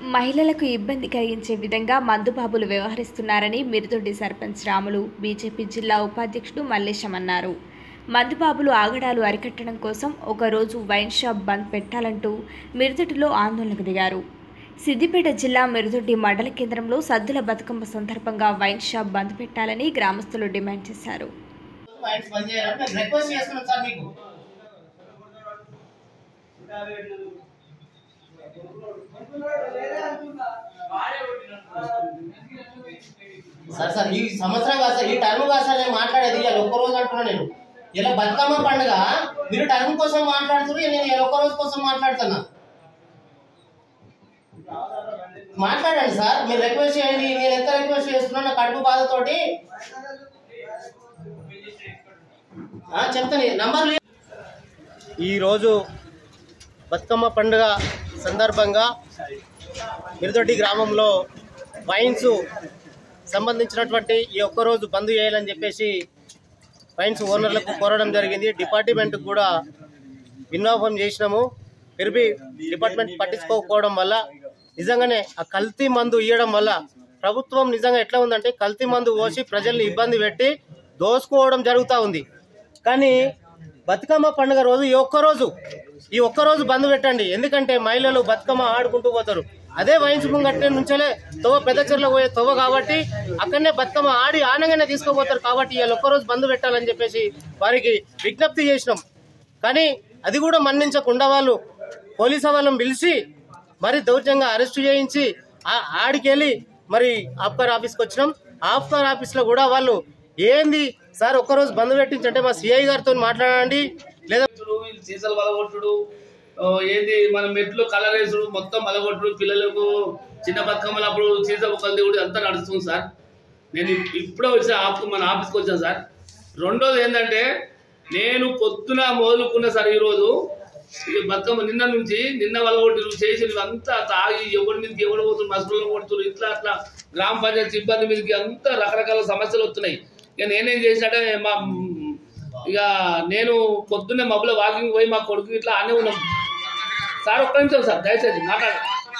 మహిళలకు ఇబ్బంది కలిగించే విధంగా మందుబాబులు వ్యవహరిస్తున్నారని మిరుదొడ్డి సర్పంచ్ రాములు బీజేపీ జిల్లా ఉపాధ్యక్షుడు మల్లేశం అన్నారు. మందుబాబులు ఆగడాలు అరికట్టడం కోసం ఒకరోజు వైన్ షాప్ బంద్ పెట్టాలంటూ మిరుదొడ్డిలో ఆందోళనకు దిగారు. సిద్దిపేట జిల్లా మిరుదొడ్డి మండల కేంద్రంలో సద్దుల బతుకమ్మ సందర్భంగా వైన్ షాప్ బంద్ పెట్టాలని గ్రామస్తులు డిమాండ్ చేశారు. సార్ ఈ సంవత్సరం కాదు సార్, ఈ టర్మ్ కాదు సార్ నేను మాట్లాడేది. ఇలా ఒక్క రోజు అంటున్నా నేను. ఇలా బతుకమ్మ పండుగ మీరు టర్మ్ కోసం మాట్లాడుతున్నారు, నేను ఇలా ఒక్క రోజు కోసం మాట్లాడుతున్నా. మాట్లాడండి సార్, మీరు రిక్వెస్ట్ చేయండి. నేను ఎంత రిక్వెస్ట్ చేస్తున్నా నా కడుపు బాధతోటి చెప్తాను. నంబర్లు ఈరోజు బతుకమ్మ పండుగ సందర్భంగా మిరుదొడ్డి గ్రామంలో వైన్స్ సంబంధించినటువంటి ఈ ఒక్కరోజు బంద్ చేయాలని చెప్పేసి వైన్స్ ఓనర్లకు కోరడం జరిగింది. డిపార్ట్మెంట్కి కూడా విన్నపం చేసినాము. పెరిపి డిపార్ట్మెంట్ పట్టించుకోకపోవడం వల్ల నిజంగానే ఆ కల్తీ మందు ఇవ్వడం వల్ల ప్రభుత్వం నిజంగా ఎట్లా ఉందంటే కల్తీ మందు పోసి ప్రజల్ని ఇబ్బంది పెట్టి దోసుకోవడం జరుగుతూ ఉంది. కానీ బతుకమ్మ పండుగ రోజు ఈ ఒక్కరోజు బంద్ పెట్టండి. ఎందుకంటే మహిళలు బతుకమ్మ ఆడుకుంటూ పోతారు. అదే వైన్స్ ముంగట్టే నుంచలే తవ్వ పెద్ద చెర్లో పోయే తవ్వ కాబట్టి అక్కడనే బతుకమ్మ ఆడి ఆనంగానే తీసుకుపోతారు. కాబట్టి ఇలా ఒక్కరోజు బంద్ పెట్టాలని చెప్పేసి వారికి విజ్ఞప్తి చేసినాం. కానీ అది కూడా మన్నించకుండా వాళ్ళు పోలీసు వాళ్ళని పిలిచి మరి దౌర్జంగా అరెస్టు చేయించి ఆడికెళ్ళి మరి ఆఫ్కార్ ఆఫీస్కి వచ్చినాం. ఆఫ్కార్ ఆఫీస్లో కూడా వాళ్ళు ఏంది సార్ ఒక్కరోజు బంద్ పెట్టించంటే మా సిఐ గారితో మాట్లాడండి, లేదా సీసాలు బలగొట్టుడు, ఏంది మన మెట్లు కలర్ వేసుడు, మొత్తం బలగొట్టుడు, పిల్లలకు చిన్న బతుకమ్మలు అప్పుడు సీసా బుక్కలు దిగుడు అంతా నడుస్తుంది సార్. నేను ఇప్పుడే వచ్చి మన ఆఫీస్కి వచ్చాను సార్. రెండోది ఏంటంటే నేను పొద్దున మొదలుకున్న సార్ ఈరోజు బతుకమ్మ నిన్న బలగొట్టిరు చేసి అంతా తాగి ఎవరి మీదకి ఎవరు పోతున్నారు, మసలు కొడుతున్నారు, ఇట్లా అట్లా గ్రామ పంచాయతీ సిబ్బంది మీదకి అంతా రకరకాల సమస్యలు వస్తున్నాయి. ఇక నేనేం చేసినట్టే నేను పొద్దున్నే మబ్బులో వాకింగ్ పోయి మా కొడుకు ఇట్లా అనే ఉన్నాం సార్. ఒక్క నిమిషం సార్, దయచేసి మాట్లాడండి.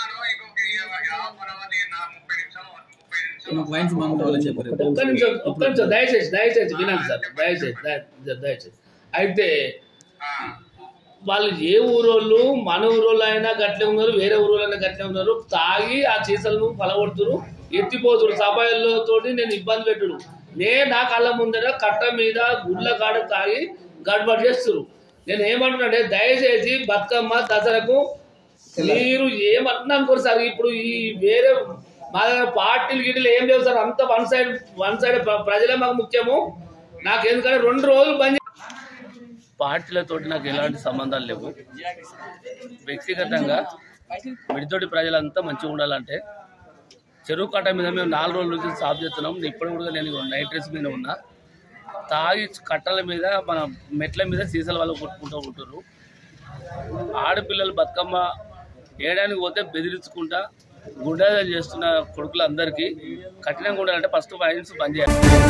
ఒక్క నిమిషం దయచేసి వినండి సార్, దయచేసి. అయితే వాళ్ళు ఏ ఊరోళ్ళు, మన ఊరోళ్ళు అయినా గట్లే ఉన్నారు, వేరే ఊరోళ్ళు అయినా గట్లే ఉన్నారు. తాగి ఆ చీసలను పలగొడుతురు, ఎత్తిపోతురు. సభాయిలతోటి నేను ఇబ్బంది పెట్టుడు. నా కళ్ళ ముందర కట్ట మీద గుడ్ల కాడ తాగి గడబడి చేస్తున్నారు. నేను ఏమంటున్నాంటే దయచేసి బతుకమ్మ దసరకు మీరు ఏమంటున్నా అనుకోరు సార్. ఇప్పుడు ఈ వేరే మా పార్టీలు గిట్లు ఏం లేవు సార్. అంత వన్ సైడ్ ప్రజలే మాకు ముఖ్యము. నాకు ఎందుకంటే 2 రోజులు బంద్. పార్టీలతోటి నాకు ఎలాంటి సంబంధాలు లేవు. వ్యక్తిగతంగా మిరుదొడ్డి ప్రజలంతా మంచిగా ఉండాలంటే చెరువు కట్ట మీద మేము 4 రోజుల నుంచి సాఫ్ చేస్తున్నాం. ఇప్పుడు కూడా నేను నైట్ డ్రెస్ మీద ఉన్నా. తాగి కట్టల మీద మన మెట్ల మీద సీసాల వాళ్ళు కొట్టుకుంటూ ఉంటారు. ఆడపిల్లలు బతుకమ్మ వేయడానికి పోతే బెదిరించుకుంటా గుండాలు చేస్తున్న కొడుకులందరికీ కఠినంగా ఉండాలంటే ఫస్ట్ వైన్స్ బంద్ చేయాలి.